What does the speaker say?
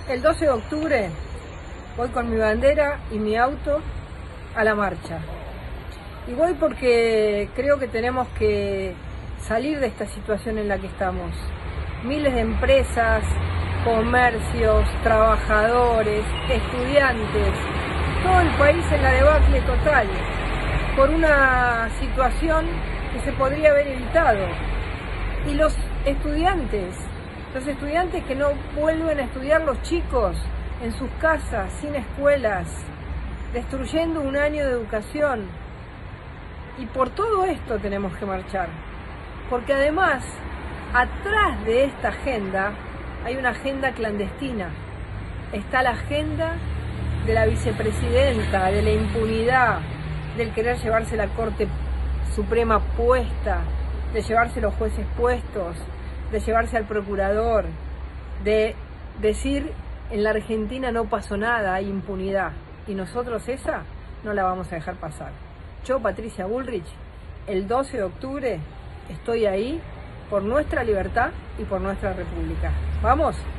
El 12 de octubre voy con mi bandera y mi auto a la marcha. Y voy porque creo que tenemos que salir de esta situación en la que estamos. Miles de empresas, comercios, trabajadores, estudiantes, todo el país en la debacle total, por una situación que se podría haber evitado. Y los estudiantes que no vuelven a estudiar, los chicos en sus casas, sin escuelas, destruyendo un año de educación. Y por todo esto tenemos que marchar, porque además, atrás de esta agenda, hay una agenda clandestina. Está la agenda de la vicepresidenta, de la impunidad, del querer llevarse la Corte Suprema puesta, de llevarse los jueces puestos, de llevarse al procurador, de decir en la Argentina no pasó nada, hay impunidad. Y nosotros esa no la vamos a dejar pasar. Yo, Patricia Bullrich, el 12 de octubre estoy ahí por nuestra libertad y por nuestra república. ¿Vamos?